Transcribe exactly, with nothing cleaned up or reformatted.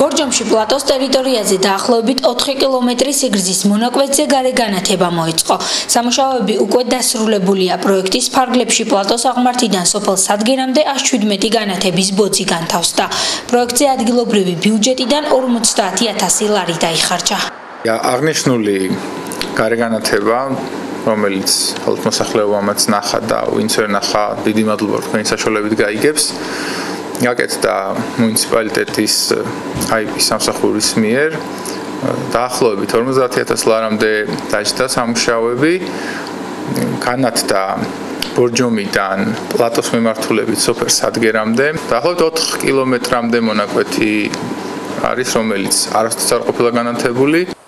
ბორჯომში პლატოს ტერიტორიაზე დაახლოებით ოთხი კილომეტრის სიგრძის მონაკვეთზე გარე განათება მოიწყო. სამუშაოები უკვე დასრულებულია. პროექტის ფარგლებში პლატოს აღმართიდან სოფელ სადგერამდე ას შვიდმეტი განათების ბოძი განთავსდა. პროექტზე ადგილობრივი ბიუჯეტიდან ორმოცდაათი ათასი ლარი დაიხარჯა. აღნიშნული გარე განათება, რომელიც მოსახლეობამაც ნახა და ვინც ვერ ნახა, დიდი მადლობა თქვენი საშუალებით გაიგებს. გაკეთდა მუნიციპალიტეტის აიპის სამსახურის მიერ დაახლოებით ორმოცდაათი ათასი ლარამდე დაჯდა სამუშაოები. განათდა ბორჯომიდან პლატოს მიმართულებით სოფელ სადგერამდე. დაახლოებით ოთხ კილომეტრამდე მონაკვეთი არის, რომელიც არასდროს არ ყოფილა განათებული.